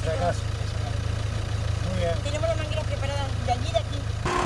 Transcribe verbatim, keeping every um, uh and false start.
fracaso. Muy bien. Tenemos las mangueras preparadas de allí y de aquí.